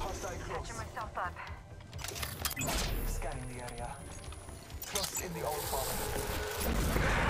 Hostile close. Patching myself up. Scanning the area. Trust in the All Father.